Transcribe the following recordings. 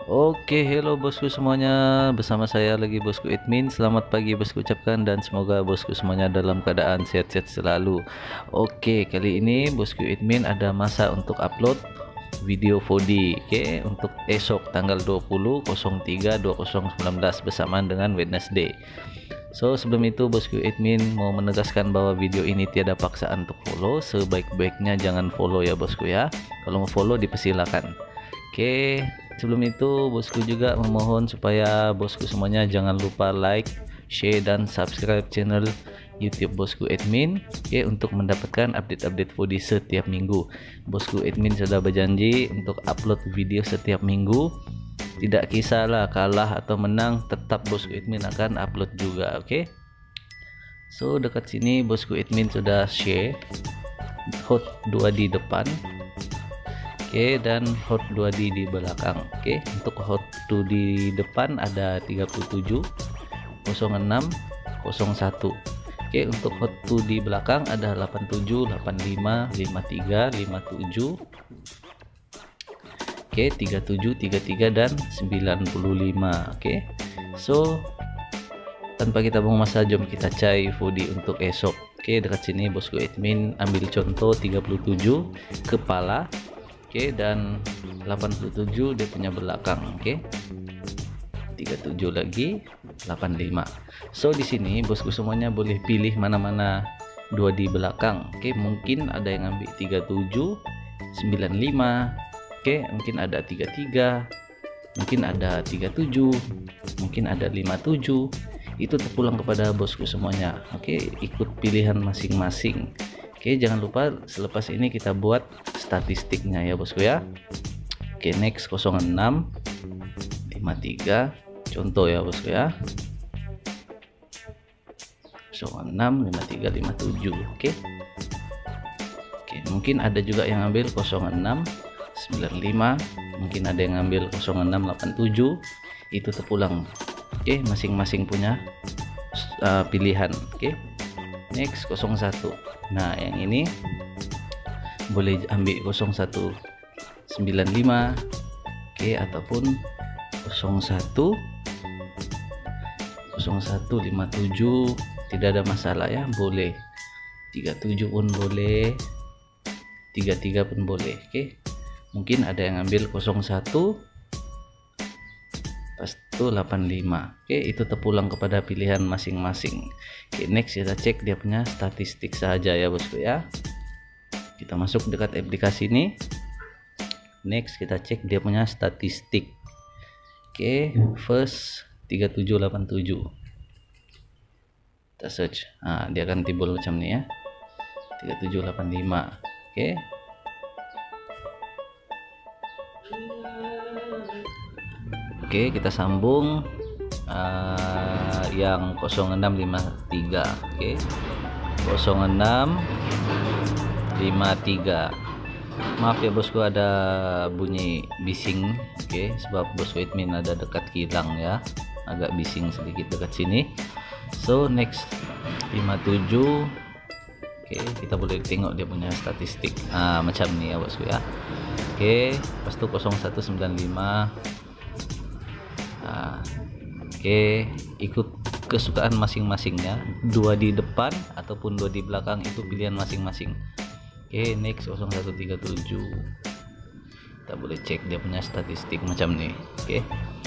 Oke, hello bosku semuanya. Bersama saya lagi bosku admin. Selamat pagi bosku ucapkan dan semoga bosku semuanya dalam keadaan sehat-sehat selalu. Oke, kali ini bosku admin ada masa untuk upload video 4D. Oke, untuk esok tanggal 20.03.2019 bersamaan dengan Wednesday. So, sebelum itu bosku admin mau menegaskan bahwa video ini tiada paksaan untuk follow. Sebaik-baiknya jangan follow ya bosku ya. Kalau mau follow dipersilakan. Oke, sebelum itu bosku juga memohon supaya bosku semuanya jangan lupa like, share dan subscribe channel YouTube bosku admin, oke, untuk mendapatkan update-update foodie setiap minggu. Bosku admin sudah berjanji untuk upload video setiap minggu. Tidak kisahlah kalah atau menang, tetap bosku admin akan upload juga, oke. So, dekat sini bosku admin sudah share hot 2 di depan. Oke, dan hot 2D di belakang. Oke, untuk hot 2 di depan ada 37, 06, 01. Oke, untuk hot 2 di belakang ada 87, 85, 53, 57. Oke, 37, 33 dan 95. Oke. So, tanpa kita buang masa, jom kita cari foodie untuk esok. Oke, dekat sini bosku admin ambil contoh 37 kepala. Oke, dan 87 dia punya belakang. Oke, 37 lagi 85. So di sini bosku semuanya boleh pilih mana-mana dua di belakang. Oke, mungkin ada yang ambil 37, 95. Oke, mungkin ada 33, mungkin ada 37, mungkin ada 57. Itu terpulang kepada bosku semuanya. Oke, ikut pilihan masing-masing. Oke, jangan lupa selepas ini kita buat statistiknya ya bosku ya. Oke, next 06, 53 contoh ya bosku ya. 06, 53, 57. Oke. Oke, mungkin ada juga yang ambil 06, 95, mungkin ada yang ambil 06, 87. Itu terpulang. Oke, masing-masing punya pilihan. Oke. Next 01. Nah, yang ini boleh ambil 0195, oke, ataupun 0157, tidak ada masalah ya, boleh 37 pun boleh, 33 pun boleh. Oke, mungkin ada yang ambil 01 pas itu 85. Oke, itu terpulang kepada pilihan masing-masing. Oke, next kita cek dia punya statistik saja ya bosku ya. Kita masuk dekat aplikasi ini. Next kita cek dia punya statistik. Oke, first 3787. Kita search. Nah, dia akan timbul macam ini ya. 3785. Oke. Oke, kita sambung yang 0653. Oke, 0653. Maaf ya bosku, ada bunyi bising. Oke, sebab bosku admin ada dekat kilang ya, agak bising sedikit dekat sini. So next 57. Oke, kita boleh tengok dia punya statistik macam ini ya bosku ya. Oke, pas itu 0195. Oke, ikut kesukaan masing-masingnya, dua di depan ataupun dua di belakang itu pilihan masing-masing. Oke, next 0137. Kita boleh cek dia punya statistik macam nih. Oke.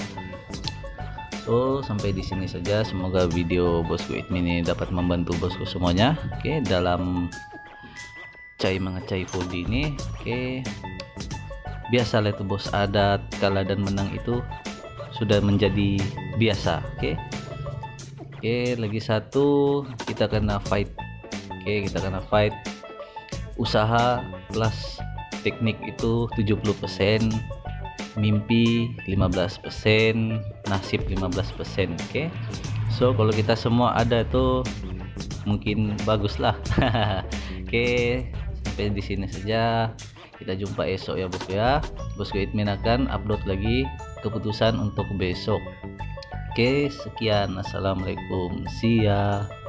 So, sampai di sini saja. Semoga video bosku admin ini dapat membantu bosku semuanya. Oke, dalam mengecai foodie ini. Oke. Biasalah itu bos, adat kalah dan menang itu sudah menjadi biasa. Oke. Lagi satu, kita kena fight. Kita kena fight. Usaha plus teknik itu 70%, mimpi 15%, nasib 15%. So kalau kita semua ada tuh mungkin bagus lah. Sampai di sini saja. Kita jumpa esok ya bosku ya. Bosku admin akan upload lagi keputusan untuk besok. Sekian, assalamualaikum, see ya.